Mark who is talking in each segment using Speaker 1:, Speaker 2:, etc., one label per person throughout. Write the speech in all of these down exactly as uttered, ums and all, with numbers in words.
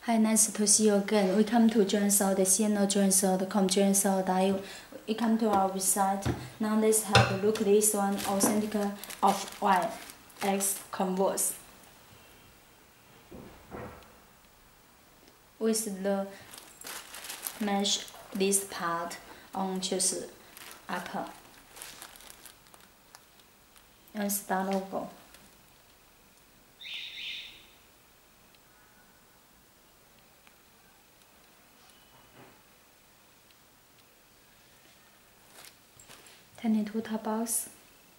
Speaker 1: Hi, nice to see you again. We come to Journal the C N O Journal dot com Journal dot I O. We come to our website. Now let's have a look at this one, authentic of Y X Converse. With the mesh this part on choose upper and star logo. twenty-two top box.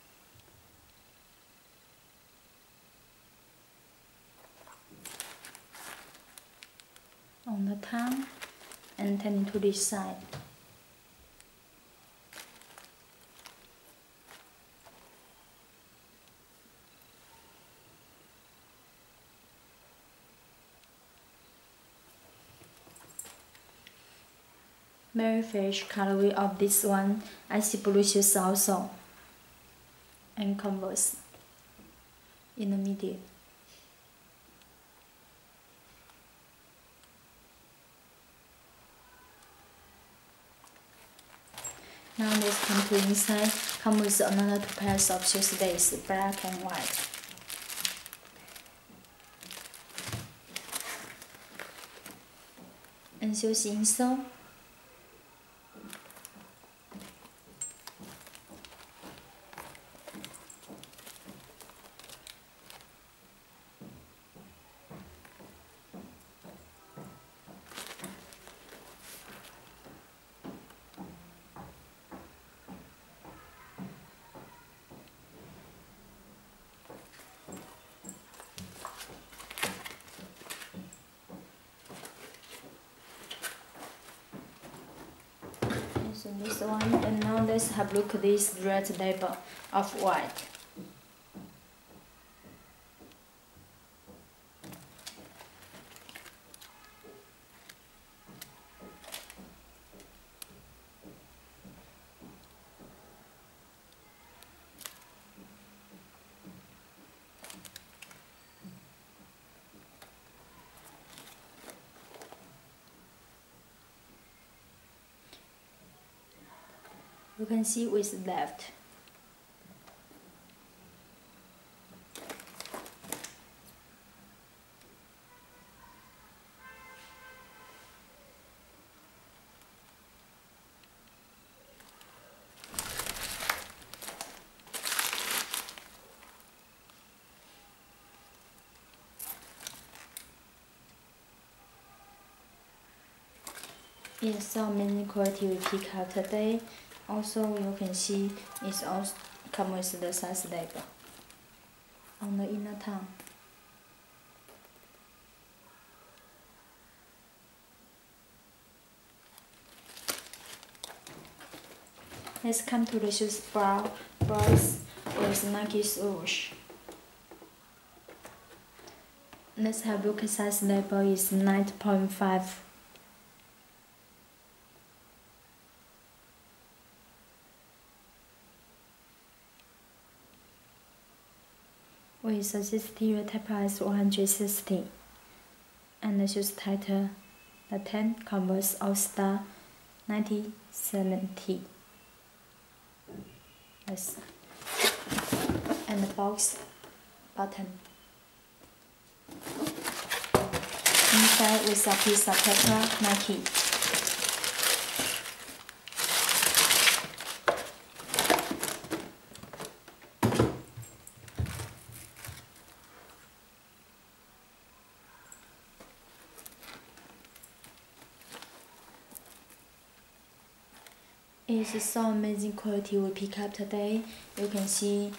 Speaker 1: On the tongue and turn to this side. Very fresh colorway of this one. I see blue shoes also. And Converse in the middle. Now let's come to inside. Come with another two pairs of shoes lace, black and white. And shoes insole. So this one, and now let's have a look at this red label of white. You can see with left. It's so many quality we pick up today. Also, you can see it's also come with the size label on the inner tongue. Let's come to the shoes bra bras with Nike swoosh. Let's have a look at size label is nine point five. With a exterior type price one hundred sixty, and the shoes tighter, the ten Converse All Star ninety seventy. Yes. And the box button. Inside with a piece of paper Nike. It's so amazing quality we pick up today. You can see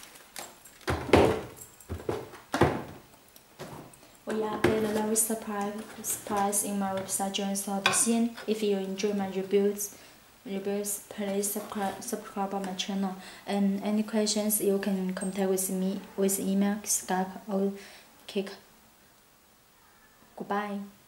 Speaker 1: we are at the lowest price price in my website Journal dot C N. If you enjoy my reviews, reviews please subscribe subscribe on my channel. And any questions you can contact with me with email, Skype or Kik. Goodbye.